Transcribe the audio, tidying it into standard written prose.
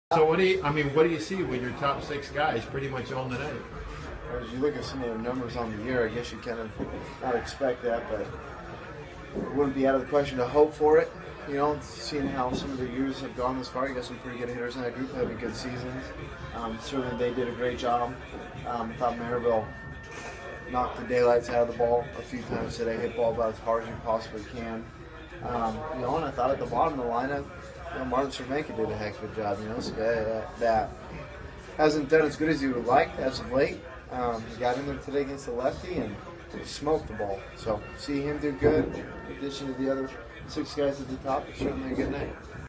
So what do you see when your top six guys pretty much own the night? As you look at some of the numbers on the year, I guess you kind of not expect that, but it wouldn't be out of the question to hope for it. You know, seeing how some of the years have gone this far, you got some pretty good hitters in that group having good seasons. Certainly they did a great job. I thought Maryville knocked the daylights out of the ball a few times today, hit ball about as hard as you possibly can. And I thought at the bottom of the lineup, Martin Cervenka did a heck of a job. This guy that hasn't done as good as he would like as of late. He got in there today against the lefty and smoked the ball. So see him do good, in addition to the other six guys at the top, it's certainly a good night.